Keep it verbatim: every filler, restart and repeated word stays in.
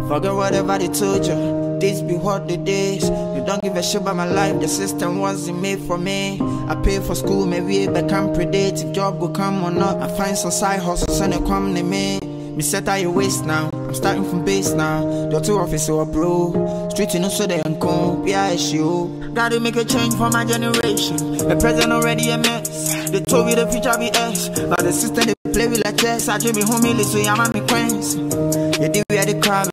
Forget whatever they told you. These be what the days. You don't give a shit about my life. The system wasn't made for me. I pay for school, maybe I can't predict if job will come or not. I find some side hustles and they come to me. Me set out your waist now. I'm starting from base now. The two office or bro. Street you know so they ain't come. Yeah, it's you. Gotta make a change for my generation. The present already a mess. They told me the future be S. But the system they play with like chess. I dream me homie, so I'm at me queens. You do we had the crowd.